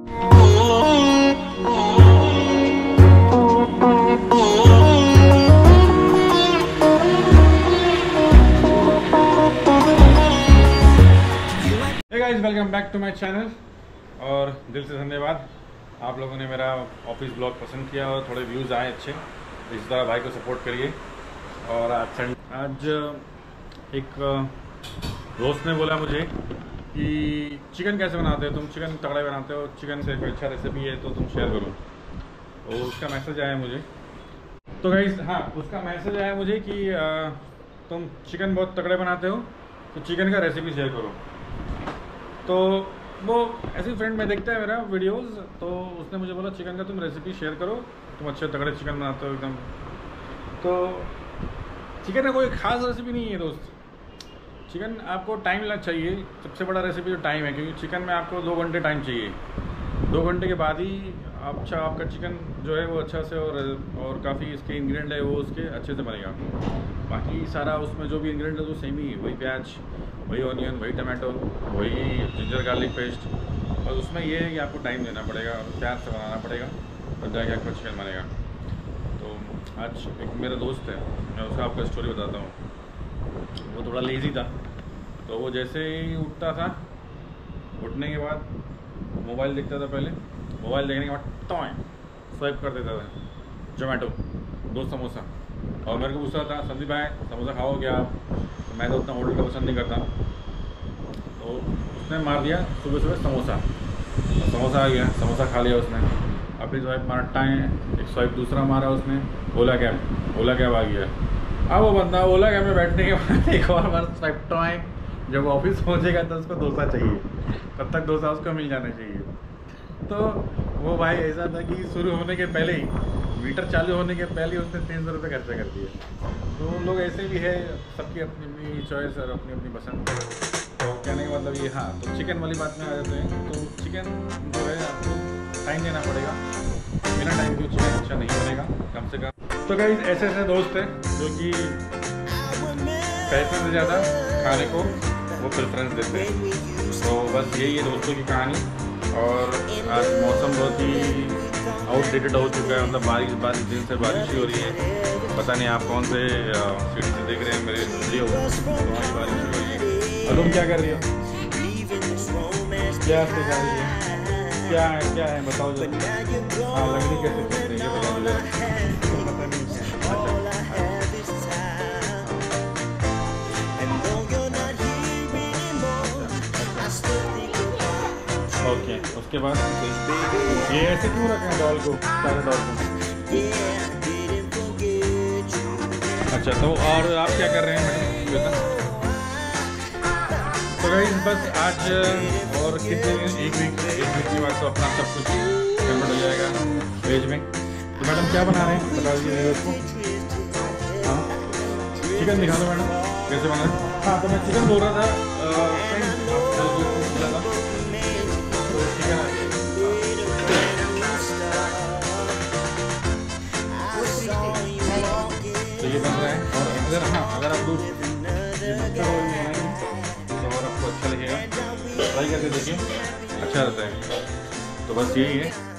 Welcome back to my channel. और दिल से धन्यवाद, आप लोगों ने मेरा ऑफिस ब्लॉग पसंद किया और थोड़े व्यूज़ आए अच्छे। इस तरह भाई को सपोर्ट करिए। और आज एक दोस्त ने बोला मुझे कि चिकन कैसे बनाते हो तुम, चिकन तगड़ा बनाते हो, चिकन से कोई अच्छा रेसिपी है तो तुम शेयर करो। तो उसका मैसेज आया मुझे। तो गाइस हाँ, उसका मैसेज आया मुझे कि तुम चिकन बहुत तगड़े बनाते हो तो चिकन का रेसिपी शेयर करो। तो वो ऐसे ही फ्रेंड में देखता है मेरा वीडियोस, तो उसने मुझे बोला चिकन का तुम रेसिपी शेयर करो, तुम अच्छे तगड़े चिकन बनाते हो एकदम। तो चिकन का कोई ख़ास रेसिपी नहीं है दोस्त। चिकन आपको टाइम लग चाहिए, सबसे बड़ा रेसिपी तो टाइम है, क्योंकि चिकन में आपको 2 घंटे टाइम चाहिए। 2 घंटे के बाद ही आपका चिकन जो है वो अच्छा से और काफ़ी इसके इंग्रेडिएंट है वो उसके अच्छे से बनेगा। बाकी सारा उसमें जो भी इंग्रेडिएंट है तो सेम ही है, वही प्याज, वही ऑनियन, वही टमाटो, वही जिंजर गार्लिक पेस्ट। और उसमें ये है कि आपको टाइम देना पड़ेगा और प्यार से बनाना पड़ेगा, तब जाके आपका चिकन बनेगा। तो आज एक मेरा दोस्त है, मैं उसका आपका स्टोरी बताता हूँ। वो थोड़ा लेज़ी था, तो वो जैसे ही उठता था, उठने के बाद मोबाइल देखता था। पहले मोबाइल देखने के बाद स्वाइप कर देता था जोमेटो 2 समोसा। और मेरे को पूछता था, संदीप भाई समोसा खाओ क्या आप? तो मैं तो उतना होटल का पसंद नहीं करता। तो उसने मार दिया सुबह सुबह समोसा, तो समोसा आ गया, समोसा खा लिया उसने। अपनी स्वाइप मारता है, एक स्वाइप दूसरा मारा उसने, ओला कैब आ गया। अब वो बंदा ओला कैब में बैठने के बाद एक और बार स्वाइप टॉय, जब ऑफिस पहुँचेगा तो उसको डोसा चाहिए, तब तक डोसा उसको मिल जाना चाहिए। तो वो भाई ऐसा था कि शुरू होने के पहले ही, मीटर चालू होने के पहले ही उसने 300 रुपये खर्चा कर दिए। तो लोग ऐसे भी है, सबकी अपनी अपनी चॉइस और अपनी अपनी पसंद। तो कहने का मतलब ये, हाँ तो चिकन वाली बात में आ जाते हैं। तो चिकन जो है आपको टाइम देना पड़ेगा, बिना टाइम के चिकन अच्छा नहीं बनेगा कम से कम। तो गाइस ऐसे ऐसे दोस्त हैं जो कि पैसे से ज़्यादा खाने को वो प्रेफरेंस देते हैं। तो बस यही है दोस्तों की कहानी। और आज मौसम बहुत ही आउटडेटेड हो चुका है, मतलब बारिश दिन से बारिश ही हो रही है। पता नहीं आप कौन से सीट से देख रहे हैं मेरे वीडियो, तुम्हारी बारिश हो रही है। और तुम क्या कर रही हो, क्या सिखा रही है, क्या है बताओ जल्दी। हाँ लगनी कैसे सीख रही है बता दो, पता नहीं। ओके, उसके बाद ये ऐसे क्यों रखे हैं डॉल को, सारे डॉल को? अच्छा, तो और आप क्या कर रहे हैं मैडम? तो गाइस बस आज और कितने एक वीक के बाद तो अपना सब कुछ कंप्लीट हो जाएगा वेज में। तो मैडम क्या बना रहे हैं बता दीजिए उसको। हाँ चिकन दिखा दो मैडम कैसे बना है। हाँ तो मैं चिकन बोल रहा था, तो ये बन रहा है। और अगर आप दूध तो और आपको अच्छा लगेगा, ट्राई करके देखिए, अच्छा रहता है। तो बस यही है।